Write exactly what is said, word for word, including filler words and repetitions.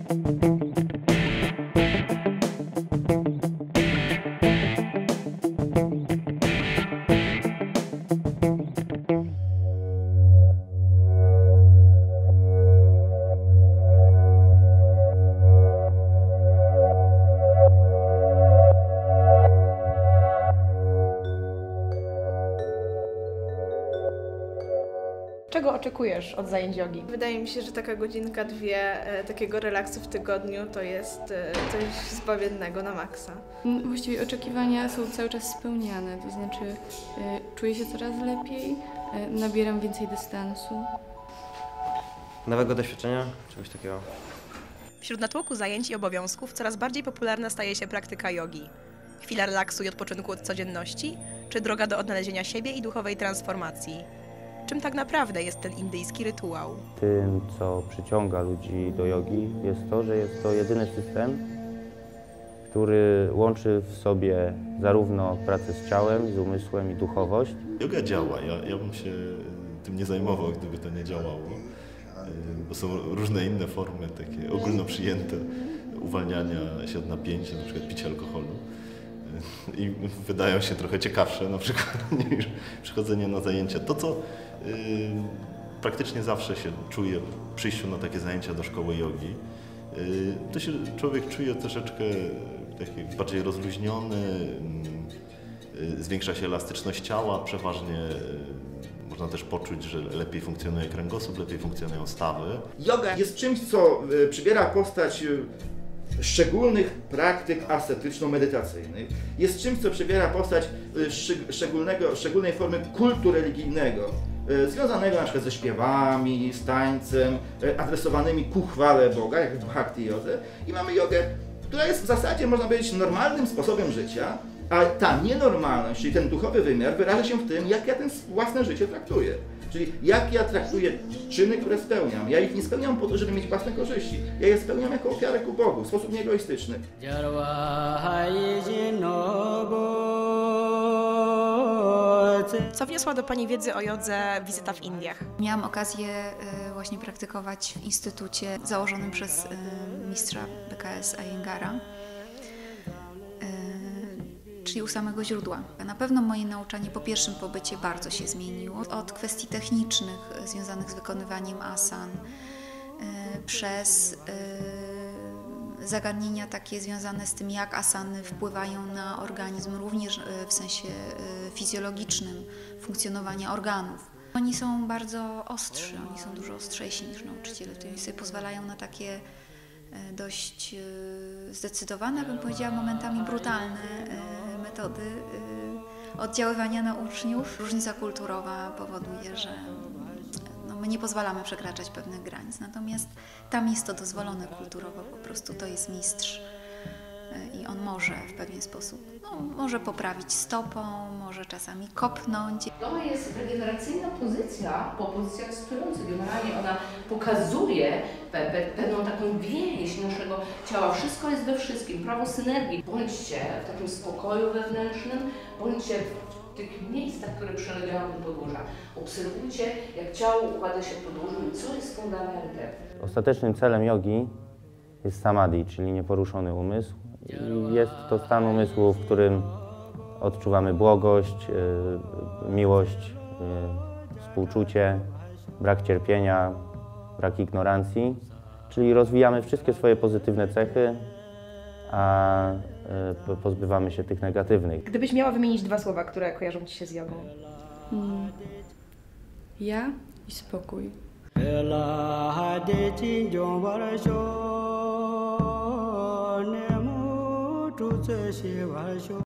Czego oczekujesz od zajęć jogi? Wydaje mi się, że taka godzinka, dwie e, takiego relaksu w tygodniu to jest e, coś zbawiennego na maksa. Właściwie oczekiwania są cały czas spełniane, to znaczy e, czuję się coraz lepiej, e, nabieram więcej dystansu. Nowego doświadczenia, czegoś takiego. Wśród natłoku zajęć i obowiązków coraz bardziej popularna staje się praktyka jogi. Chwila relaksu i odpoczynku od codzienności, czy droga do odnalezienia siebie i duchowej transformacji? Czym tak naprawdę jest ten indyjski rytuał? Tym, co przyciąga ludzi do jogi, jest to, że jest to jedyny system, który łączy w sobie zarówno pracę z ciałem, z umysłem i duchowość. Joga działa. Ja, ja bym się tym nie zajmował, gdyby to nie działało. Bo są różne inne formy, takie ogólnoprzyjęte uwalniania się od napięcia, na przykład picia alkoholu. I wydają się trochę ciekawsze na przykład niż przychodzenie na zajęcia. To, co yy, praktycznie zawsze się czuje w przyjściu na takie zajęcia do szkoły jogi, yy, to się człowiek czuje troszeczkę taki bardziej rozluźniony, yy, zwiększa się elastyczność ciała, przeważnie yy, można też poczuć, że lepiej funkcjonuje kręgosłup, lepiej funkcjonują stawy. Joga jest czymś, co yy, przybiera postać yy, szczególnych praktyk ascetyczno-medytacyjnych. Jest czymś, co przybiera postać szczególnego, szczególnej formy kultu religijnego, związanego na przykład ze śpiewami, z tańcem, adresowanymi ku chwale Boga, jak w bhakti jodze. I mamy jogę, która jest w zasadzie, można powiedzieć, normalnym sposobem życia, a ta nienormalność, czyli ten duchowy wymiar, wyraża się w tym, jak ja ten własne życie traktuję. Czyli jak ja traktuję czyny, które spełniam. Ja ich nie spełniam po to, żeby mieć własne korzyści. Ja je spełniam jako ofiarę ku Bogu, w sposób nieegoistyczny. Co wniosła do Pani wiedzy o jodze wizyta w Indiach? Miałam okazję właśnie praktykować w instytucie założonym przez mistrza B K S Iyengara, czyli u samego źródła. Na pewno moje nauczanie po pierwszym pobycie bardzo się zmieniło. Od kwestii technicznych związanych z wykonywaniem asan, przez zagadnienia takie związane z tym, jak asany wpływają na organizm, również w sensie fizjologicznym funkcjonowania organów. Oni są bardzo ostrzy, oni są dużo ostrzejsi niż nauczyciele, którzy sobie pozwalają na takie dość zdecydowane, bym powiedziała, momentami brutalne metody oddziaływania na uczniów. Różnica kulturowa powoduje, że no, my nie pozwalamy przekraczać pewnych granic, natomiast tam jest to dozwolone kulturowo, po prostu to jest mistrz i on może w pewien sposób, no, może poprawić stopą, może czasami kopnąć. To jest regeneracyjna pozycja po pozycjach stojących. Generalnie ona pokazuje pe pe pewną taką więź naszego ciała. Wszystko jest we wszystkim, prawo synergii. Bądźcie w takim spokoju wewnętrznym, bądźcie w tych miejscach, które przylegają do podłoża. Obserwujcie, jak ciało układa się w podłożu i co jest fundamentem. Ostatecznym celem jogi jest samadhi, czyli nieporuszony umysł. I jest to stan umysłu, w którym odczuwamy błogość, yy, miłość, yy, współczucie, brak cierpienia, brak ignorancji, czyli rozwijamy wszystkie swoje pozytywne cechy, a yy, pozbywamy się tych negatywnych. Gdybyś miała wymienić dwa słowa, które kojarzą Ci się z jogą? Hmm. Ja i spokój.